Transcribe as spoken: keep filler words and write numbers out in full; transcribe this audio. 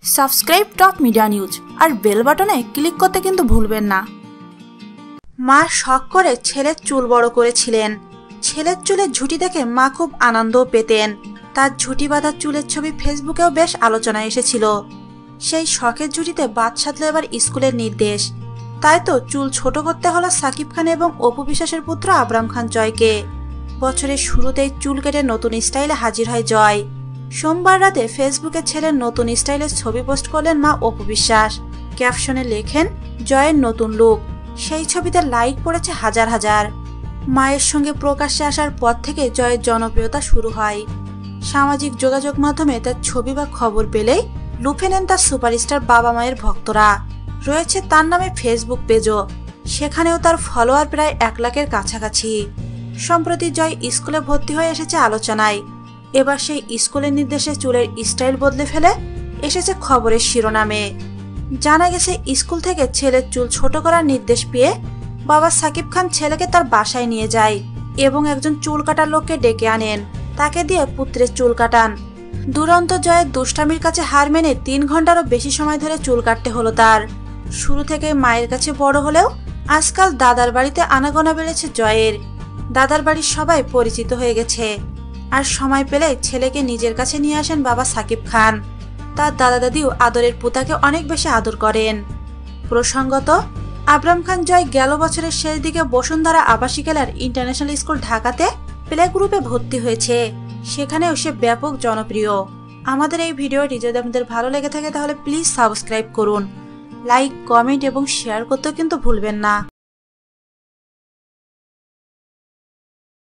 Subscribe Top Media News আর bell বাটনে click করতে কিন্তু ভুলবেন না। মা শখ করে ছেলের চুল বড় করেছিলেন। ছেলের চুলের ঝুঁটি দেখে মা খুব আনন্দও পেতেন। তার ঝুঁটি বাঁধা চুলের ছবি ফেসবুকেও বেশ আলোচনায় এসেছিল। সেই শখের ঝুঁটিতে বাদ সাধলো এবার স্কুলের নির্দেশ। তাই তো চুল ছোট করতে হলো সাকিব খান এবং অপু বিশ্বাসের পুত্র আবরাম খান জয়কে। বছরের শুরুতেই চুল কেটে নতুন স্টাইলে হাজির হয় জয়। সোমবার রাতে ফেসবুকে ছেলের নতুন স্টাইলের ছবি পোস্ট করলেন মা অপু বিশ্বাস। ক্যাপশনে লেখেন জয়ের নতুন লুক। সেই ছবিতে লাইক পড়েছে হাজার হাজার। মায়ের সঙ্গে প্রকাশ্যে আসার পর থেকে জয়ের জনপ্রিয়তা শুরু হয়। সামাজিক যোগাযোগ মাধ্যমে তার ছবি বা খবর পেলেই লুফে নেন তার সুপারস্টার বাবা মায়ের ভক্তরা। রয়েছে তার নামে ফেসবুক পেজও, সেখানেও তার ফলোয়ার প্রায় এক লাখের কাছাকাছি। সম্প্রতি জয় স্কুলে ভর্তি হয়ে এসেছে আলোচনায়। এবার সেই স্কুলের নির্দেশে চুলের স্টাইল বদলে ফেলে এসেছে খবরের শিরোনামে। জানা গেছে স্কুল থেকে ছেলের চুল ছোট করার নির্দেশ পেয়ে বাবা সাকিব খান ছেলেকে তার বাসায় নিয়ে যায় এবং একজন চুল কাটার লোককে ডেকে আনেন। তাকে দিয়ে পুত্রের চুল কাটান। দুরন্ত জয়ের দুষ্টামির কাছে হার মেনে তিন ঘন্টারও বেশি সময় ধরে চুল কাটতে হলো তার। শুরু থেকে মায়ের কাছে বড় হলেও আজকাল দাদার বাড়িতে আনাগোনা বেড়েছে জয়ের। দাদার বাড়ির সবাই পরিচিত হয়ে গেছে। আর সময় পেলে ছেলেকে নিজের কাছে নিয়ে আসেন বাবা সাকিব খান। তার দাদা দাদিও আদরের পুতাকে অনেক বেশি আদর করেন। প্রসঙ্গত, আবরাম খান জয় গেল বছরের শেষ দিকে বসুন্ধরা আবাসিকেলার ইন্টারন্যাশনাল স্কুল ঢাকাতে প্লে গ্রুপে ভর্তি হয়েছে। সেখানেও সে ব্যাপক জনপ্রিয়। আমাদের এই ভিডিওটি যদি আপনাদের ভালো লেগে থাকে তাহলে প্লিজ সাবস্ক্রাইব করুন। লাইক, কমেন্ট এবং শেয়ার করতেও কিন্তু ভুলবেন না।